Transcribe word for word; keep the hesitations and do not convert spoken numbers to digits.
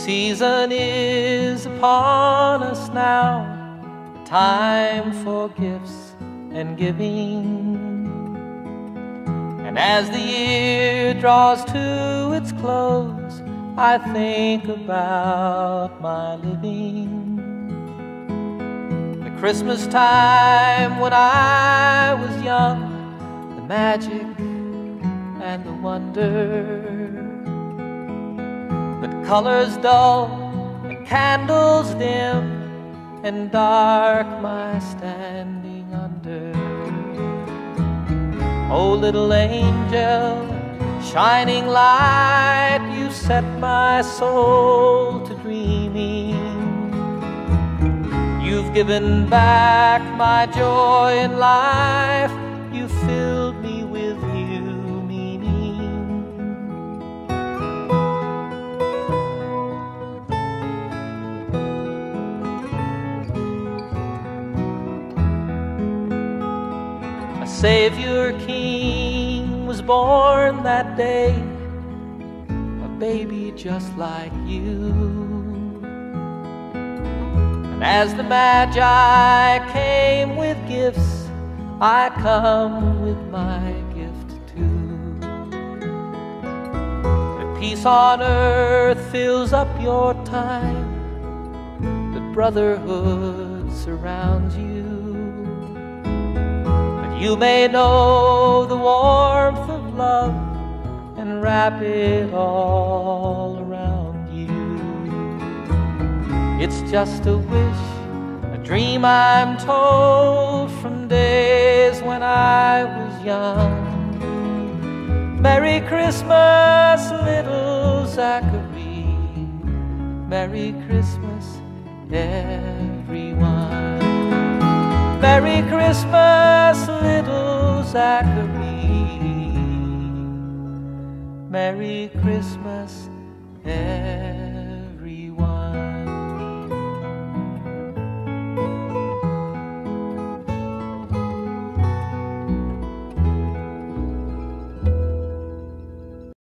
season is upon us now, time for gifts and giving. And as the year draws to its close, I think about my living. The Christmas time when I was young, the magic and the wonder, but colors dull and candles dim, and dark my standing under. Oh, little angel, shining light, you set my soul to dreaming. You've given back my joy in life, you filled me with new meaning. A Savior King was born that day, a baby just like you. And as the Magi came with gifts, I come with my gift too. That peace on earth fills up your time, that brotherhood surrounds you. You may know the warmth of love and wrap it all around you. It's just a wish, a dream I'm told from days when I was young. Merry Christmas, little Zachary. Merry Christmas, everyone. Merry Christmas, little Zachary. Merry Christmas, everyone.